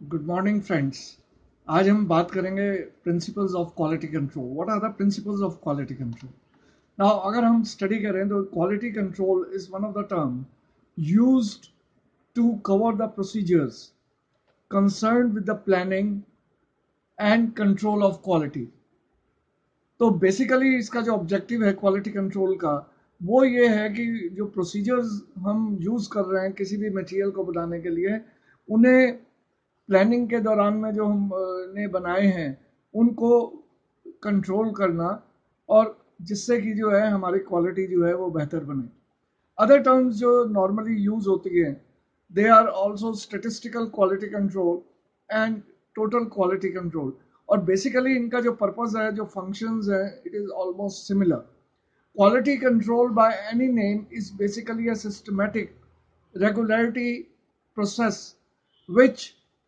Good morning friends. आज हम बात करेंगे principles of quality control. What are the principles of quality control? Now अगर हम स्टडी करें तो quality control is one of the term used to cover the procedures concerned with the planning and control of quality. तो basically इसका जो objective है quality control का वो ये है कि जो प्रोसीजर्स हम यूज़ कर रहे हैं किसी भी मटेरियल को बनाने के लिए, उन्हें प्लानिंग के दौरान में जो हमने बनाए हैं उनको कंट्रोल करना, और जिससे कि जो है हमारी क्वालिटी जो है वो बेहतर बने। अदर टर्म्स जो नॉर्मली यूज होती है, they are also statistical quality control and total quality control. और बेसिकली इनका जो पर्पस है, जो फंक्शंस है, it is almost similar. Quality control by any name is basically a systematic regularity process which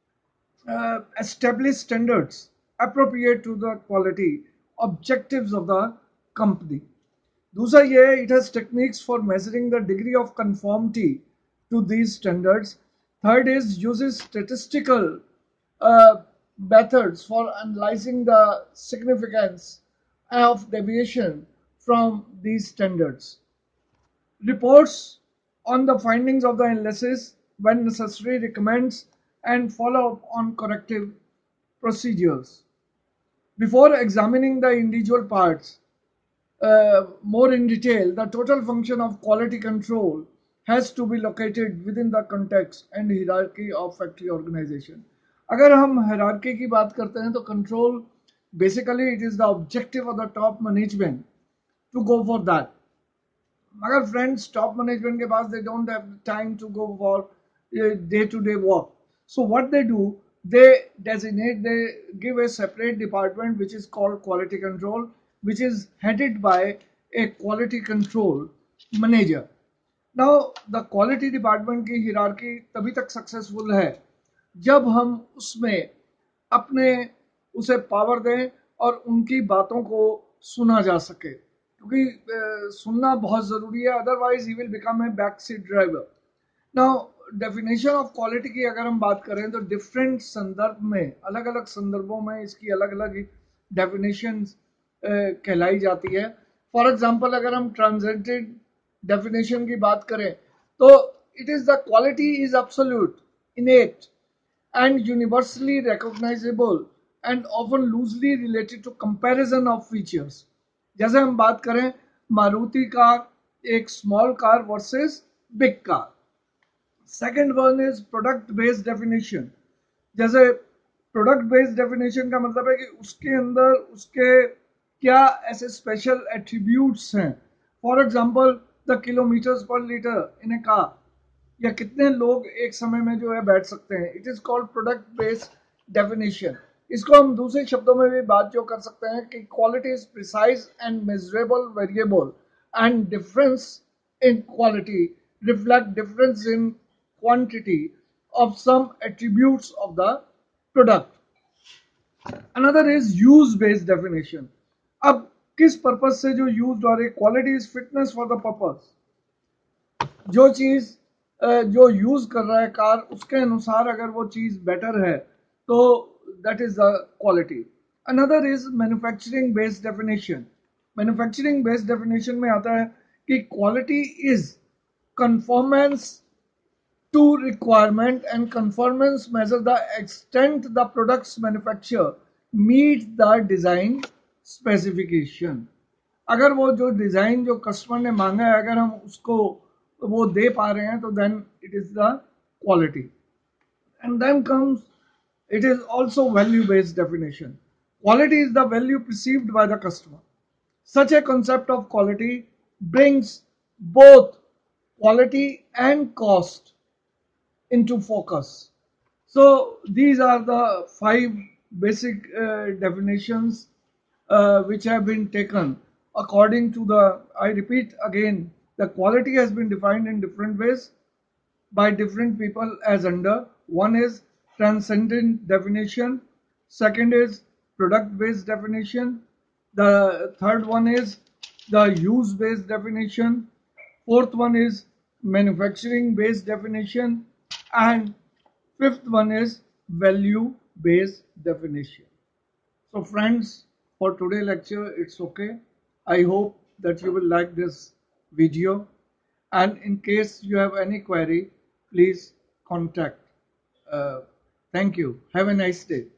establish standards appropriate to the quality objectives of the company. दूसरा ये है, it has techniques for measuring the degree of conformity to these standards. Third is uses statistical uh, methods for analyzing the significance of deviation from these standards. Reports on the findings of the analysis when necessary, recommends and follow up on corrective procedures. Before examining the individual parts more in detail, the total function of quality control has to be located within the context and hierarchy of factory organization. अगर हम hierarchy की बात करते हैं तो control basically it is the objective of the top management to go for that. मगर friends top management के पास they don't have time to go for day to day work, so what they do, they designate, they give a separate department which is called quality control, which is headed by a quality control manager. Now the quality department की hierarchy तभी तक successful है जब हम उसमें अपने उसे power दें और उनकी बातों को सुना जा सके, क्योंकि सुनना बहुत ज़रूरी है, otherwise he will become a back seat driver. Now definition of quality की अगर हम बात करें तो डिफरेंट संदर्भ में, अलग अलग संदर्भों में इसकी अलग अलग डेफिनेशन कहलाई जाती है। फॉर एग्जांपल अगर हम ट्रांसेंडेंट डेफिनेशन की बात करें तो it is the quality is absolute, innate and universally recognizable and often loosely related to comparison of features. जैसे हम बात करें मारुति कार एक small car versus big car. Second one is product based definition. जैसे प्रोडक्ट बेस्ड डेफिनेशन का मतलब है कि उसके अंदर उसके क्या ऐसे स्पेशल एट्रीब्यूट्स हैं। For example the kilometres per litre in a car, या कितने लोग एक समय में जो है बैठ सकते हैं। It is called product based definition. इसको हम दूसरे शब्दों में भी बात जो कर सकते हैं कि quality is precise and measurable variable and difference in quality reflect difference in quantity of some attributes of the product. Another is use based definition. अब किस पर्पज से जो यूज हो रही, quality is fitness for the purpose. जो चीज जो use कर रहा है कार, उसके अनुसार अगर वो चीज बेटर है तो that is the quality. Another is manufacturing based definition. Manufacturing based definition में आता है कि quality is conformance to requirement, and conformance measure the extent the products manufacture meet the design specification. अगर वो जो डिजाइन जो कस्टमर ने मांगा है अगर हम उसको वो दे पा रहे हैं तो then it is the quality. And then comes, it is also value based definition. Quality is the value perceived by the customer. Such a concept of quality brings both quality and cost into focus. So these are the five basic definitions which have been taken according to the, I repeat again, the quality has been defined in different ways by different people as under. One is transcendent definition, second is product based definition, the third one is the use based definition, fourth one is manufacturing based definition, and fifth one is value based definition. So, friends, for today lecture, it's okay. I hope that you will like this video. And in case you have any query, please contact. Uh, Thank you. Have a nice day.